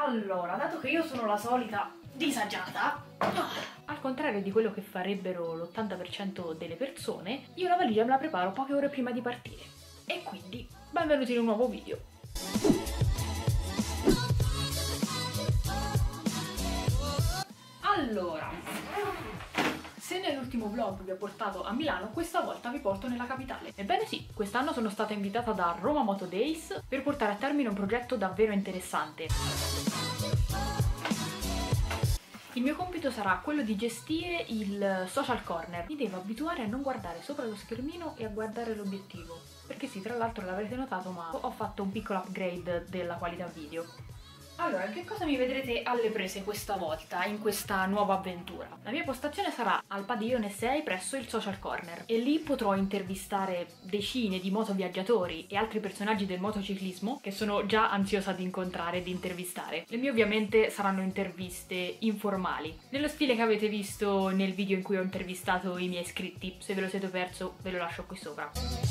Allora, dato che io sono la solita disagiata, al contrario di quello che farebbero l'80% delle persone, io la valigia me la preparo poche ore prima di partire. E quindi, benvenuti in un nuovo video. Allora, se nell'ultimo vlog vi ho portato a Milano, questa volta vi porto nella capitale. Ebbene sì, quest'anno sono stata invitata da Roma Moto Days per portare a termine un progetto davvero interessante. Il mio compito sarà quello di gestire il social corner. Mi devo abituare a non guardare sopra lo schermino e a guardare l'obiettivo. Perché sì, tra l'altro l'avrete notato, ma ho fatto un piccolo upgrade della qualità video. Allora, che cosa mi vedrete alle prese questa volta, in questa nuova avventura? La mia postazione sarà al padiglione 6 presso il Social Corner e lì potrò intervistare decine di motoviaggiatori e altri personaggi del motociclismo che sono già ansiosa di incontrare e di intervistare. Le mie ovviamente saranno interviste informali, nello stile che avete visto nel video in cui ho intervistato i miei iscritti. Se ve lo siete perso ve lo lascio qui sopra.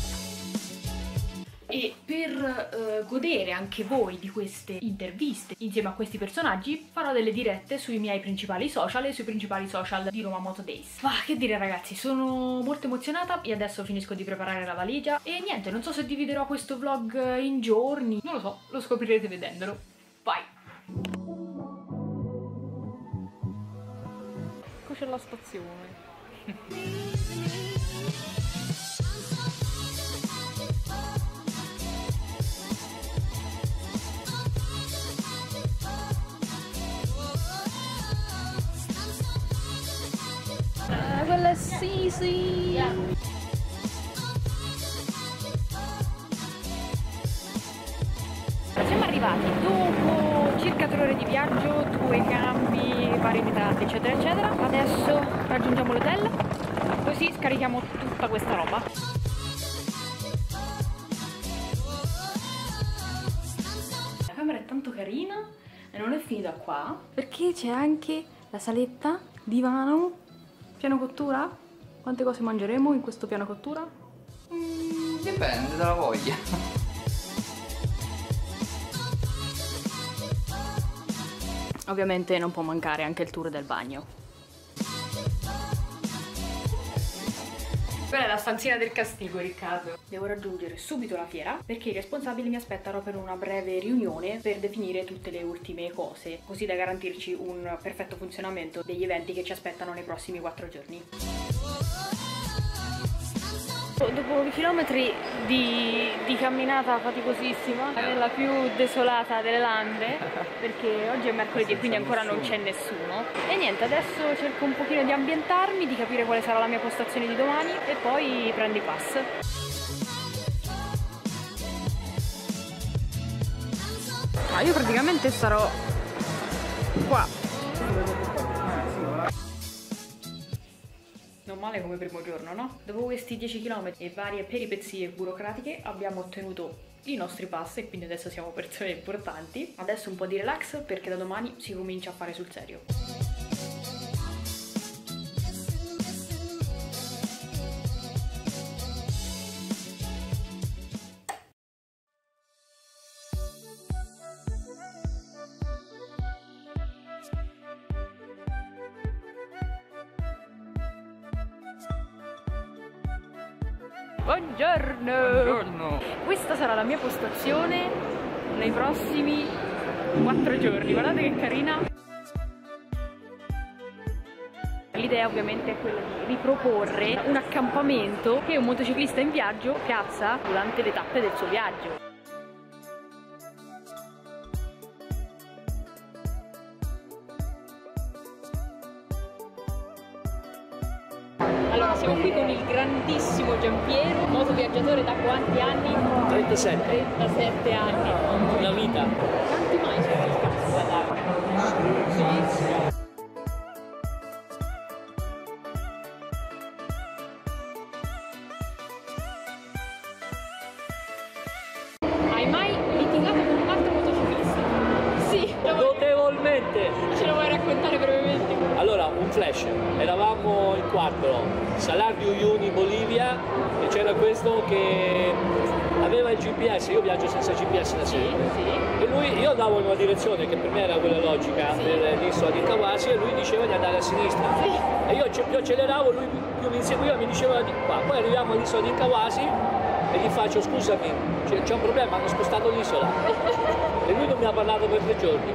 E per godere anche voi di queste interviste insieme a questi personaggi farò delle dirette sui miei principali social e sui principali social di Roma Moto Days. Ma che dire ragazzi, sono molto emozionata e adesso finisco di preparare la valigia e niente, non so se dividerò questo vlog in giorni, non lo so, lo scoprirete vedendolo. Vai! Ecco c'è la stazione. Quella è sì. Siamo arrivati dopo circa 3 ore di viaggio, 2 cambi, vari metrate eccetera eccetera. Adesso raggiungiamo l'hotel, così scarichiamo tutta questa roba. La camera è tanto carina e non è finita qua, perché c'è anche la saletta, divano, piano cottura? Quante cose mangeremo in questo piano cottura? Dipende dalla voglia. Ovviamente non può mancare anche il tour del bagno. Quella è la stanzina del castigo, Riccardo. Devo raggiungere subito la fiera perché i responsabili mi aspettano per una breve riunione per definire tutte le ultime cose, così da garantirci un perfetto funzionamento degli eventi che ci aspettano nei prossimi 4 giorni. Dopo chilometri di camminata faticosissima nella più desolata delle lande, perché oggi è mercoledì e quindi ancora non c'è nessuno, e niente, adesso cerco un pochino di ambientarmi, di capire quale sarà la mia postazione di domani e poi prendo i pass. Io praticamente sarò qua. Non male come primo giorno, no? Dopo questi 10 km e varie peripezie burocratiche abbiamo ottenuto i nostri pass e quindi adesso siamo persone importanti. Adesso un po' di relax perché da domani si comincia a fare sul serio. Buongiorno! Buongiorno! Questa sarà la mia postazione nei prossimi 4 giorni. Guardate che carina! L'idea ovviamente è quella di riproporre un accampamento che un motociclista in viaggio piazza durante le tappe del suo viaggio. Allora, siamo qui con il grandissimo Giampiero, motoviaggiatore da quanti anni? 37. 37 anni. Una vita. Quanti mai sono il cazzo da dare? Sì. Hai mai litigato con un altro motociclista? Sì. Notevolmente. Ce lo vuoi raccontare brevemente? Allora, un flash. Eravamo in 4, Salar de Uyuni, Bolivia, e c'era questo che aveva il GPS, io viaggio senza GPS da sera. E lui, io andavo in una direzione che per me era quella logica per l'isola di Kawasi e lui diceva di andare a sinistra. E io più acceleravo, lui più mi inseguiva, mi diceva di qua. Poi arriviamo all'isola di Kawasi e gli faccio scusami, c'è un problema, hanno spostato l'isola. E lui non mi ha parlato per 3 giorni.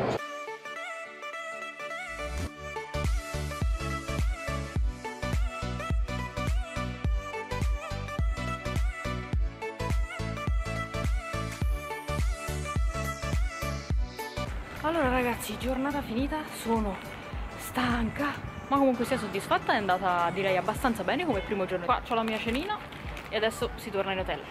Allora ragazzi, giornata finita, sono stanca, ma comunque sia soddisfatta, è andata direi abbastanza bene come primo giorno. Qua ho la mia cenina e adesso si torna in hotel.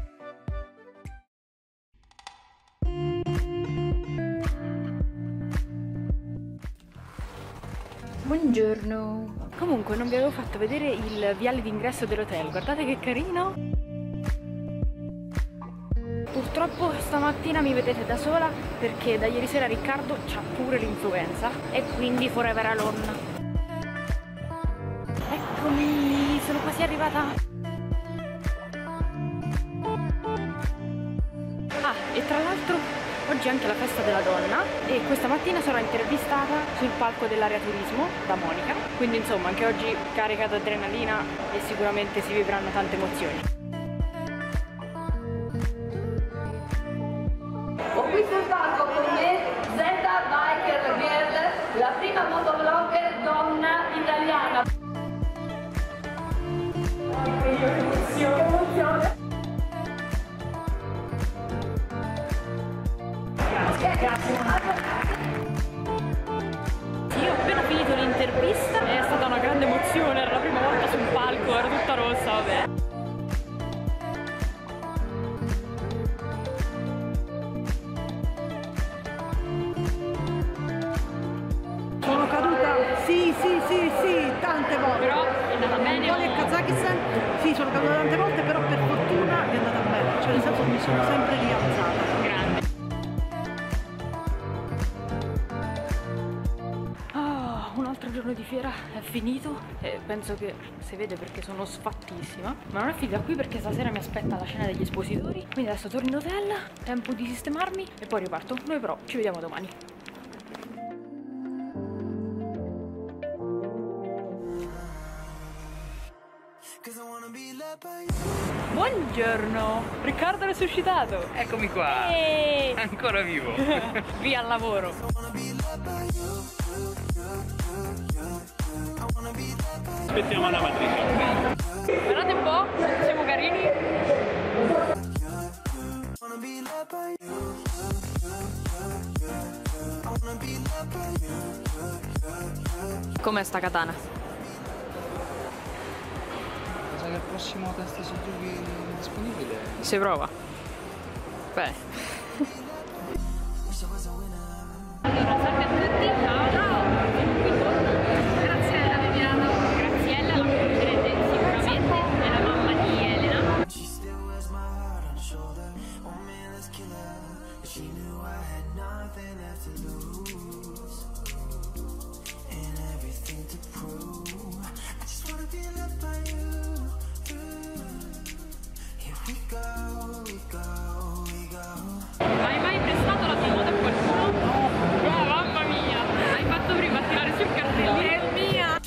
Buongiorno. Comunque non vi avevo fatto vedere il viale d'ingresso dell'hotel, guardate che carino. Purtroppo stamattina mi vedete da sola perché da ieri sera Riccardo c'ha pure l'influenza e quindi forever alone. Eccomi, sono quasi arrivata. Ah, e tra l'altro oggi è anche la festa della donna e questa mattina sarò intervistata sul palco dell'area turismo da Monica. Quindi insomma anche oggi carica d'adrenalina e sicuramente si vivranno tante emozioni. Ho qui sul palco con me Zeta Biker Girl, la prima motovlogger donna italiana. Che emozione! Grazie. Io ho appena finito l'intervista, è stata una grande emozione, era la prima volta sul palco, ero tutta rossa, vabbè. Sono caduta, sì, tante volte. Però è andata bene. Poi nel Kazakistan, sì, sono caduta tante volte, però per fortuna è andata bene, cioè nel senso mi sono sempre rialzata. Grande. Un altro giorno di fiera è finito e penso che si vede perché sono sfattissima, ma non è finita qui perché stasera mi aspetta la cena degli espositori, quindi adesso torno in hotel, tempo di sistemarmi e poi riparto. Noi però ci vediamo domani. Buongiorno! Riccardo è resuscitato! Eccomi qua! Ancora vivo! Via al lavoro! Aspettiamo la matrice. Guardate un po', siamo carini! Com'è sta katana? Cosa che il prossimo test Suzuki disponibile? Si prova? Bene. Allora, salve a tutti, ciao ciao! Graziella Viviano. Graziella la conoscerete sicuramente, è la mamma di Elena. Hai mai prestato la tua moto a qualcuno? No. Oh, mamma mia! Hai fatto prima a tirare sul cartello. È mia!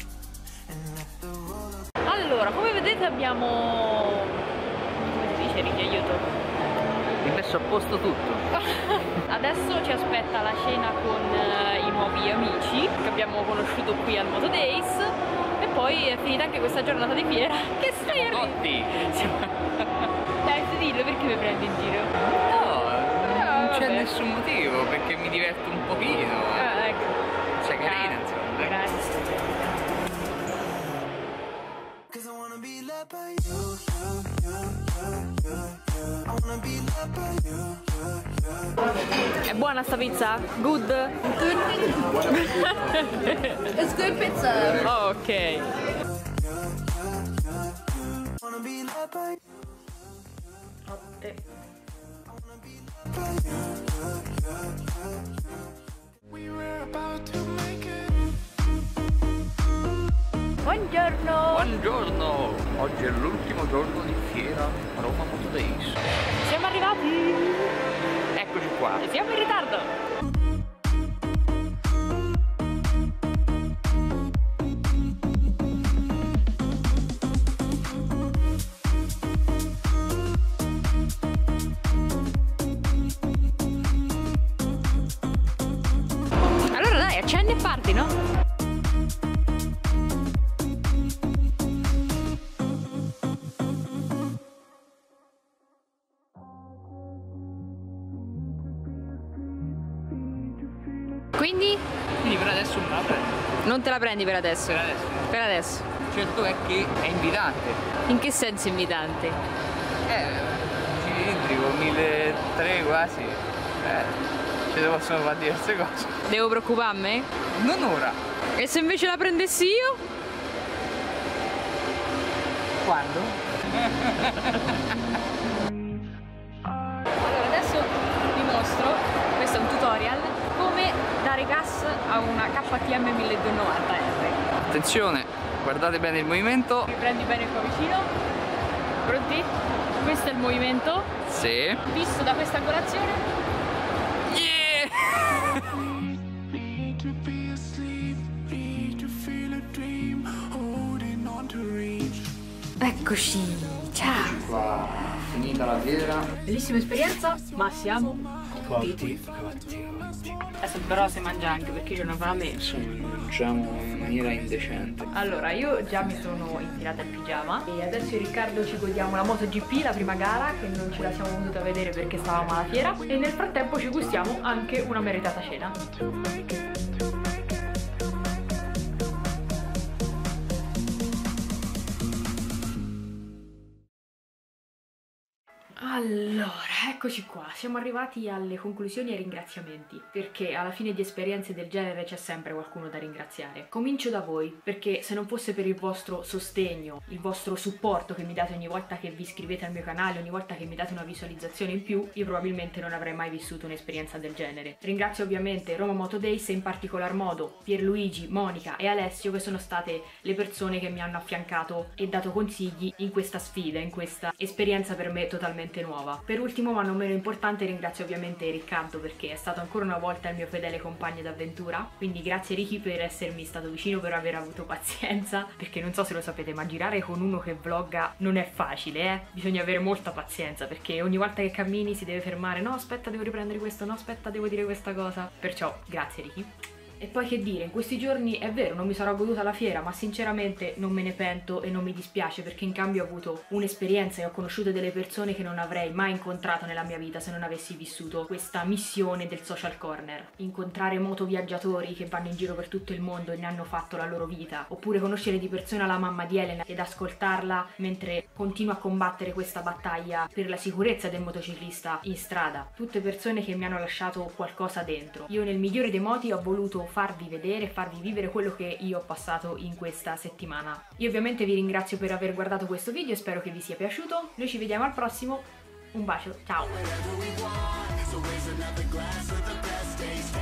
Allora, come vedete abbiamo... come si dice, aiuto? Rimesso a posto tutto. Adesso ci aspetta la cena con i nuovi amici che abbiamo conosciuto qui al Moto Days e poi è finita anche questa giornata di fiera. Che stai Cotti! Dai, dillo perché mi prendi in giro? No, non c'è vabbè. nessun motivo perché mi diverto un pochino. Ecco. Sei carina, insomma. dai. Grazie. È buona sta pizza? Good? It's good pizza. Oh, ok. Buongiorno! Buongiorno! Oggi è l'ultimo giorno di fiera Roma Moto Days. Siamo arrivati! Eccoci qua. Siamo in ritardo! Allora dai, accendi e parti, no? Quindi Per adesso non la prendo. non te la prendi per adesso? Per adesso. Per adesso. Certo è che è invitante. In che senso invitante? Cilindrico, 1300 quasi. Ci possono fare diverse cose. Devo preoccuparmi? Non ora. E se invece la prendessi io? Quando? Allora adesso vi mostro, questo è un tutorial, come dare gas a una KTM 1290R. Attenzione, guardate bene il movimento. Riprendi bene qua vicino. Pronti? Questo è il movimento. Sì. Visto da questa angolazione. Yeah! Eccoci, ciao! Qua, finita la fiera. Bellissima esperienza, ma siamo cotti. Adesso però si mangia anche perché c'è una fame. Mangiamo in maniera indecente. Allora, io già mi sono infilata il pigiama e adesso io e Riccardo ci godiamo la MotoGP, la prima gara, che non ce la siamo potuta vedere perché stavamo alla fiera, e nel frattempo ci gustiamo anche una meritata cena. Allora, eccoci qua, siamo arrivati alle conclusioni e ai ringraziamenti, perché alla fine di esperienze del genere c'è sempre qualcuno da ringraziare. Comincio da voi, perché se non fosse per il vostro sostegno, il vostro supporto che mi date ogni volta che vi iscrivete al mio canale, ogni volta che mi date una visualizzazione in più, io probabilmente non avrei mai vissuto un'esperienza del genere. Ringrazio ovviamente Roma Moto Days e in particolar modo Pierluigi, Monica e Alessio, che sono state le persone che mi hanno affiancato e dato consigli in questa sfida, in questa esperienza per me totalmente nuova. Per ultimo, ma non meno importante, ringrazio ovviamente Riccardo, perché è stato ancora una volta il mio fedele compagno d'avventura, quindi grazie Ricky per essermi stato vicino, per aver avuto pazienza, perché non so se lo sapete, ma girare con uno che vlogga non è facile, bisogna avere molta pazienza, perché ogni volta che cammini si deve fermare, no aspetta devo riprendere questo, no aspetta devo dire questa cosa, perciò grazie Ricky. E poi che dire, in questi giorni è vero, non mi sarò goduta la fiera, ma sinceramente non me ne pento e non mi dispiace, perché in cambio ho avuto un'esperienza e ho conosciuto delle persone che non avrei mai incontrato nella mia vita se non avessi vissuto questa missione del Social Corner. Incontrare motoviaggiatori che vanno in giro per tutto il mondo e ne hanno fatto la loro vita, oppure conoscere di persona la mamma di Elena ed ascoltarla mentre continua a combattere questa battaglia per la sicurezza del motociclista in strada. Tutte persone che mi hanno lasciato qualcosa dentro. Io nel migliore dei modi ho voluto farvi vedere, farvi vivere quello che io ho passato in questa settimana. Io ovviamente vi ringrazio per aver guardato questo video e spero che vi sia piaciuto. Noi ci vediamo al prossimo, un bacio, ciao!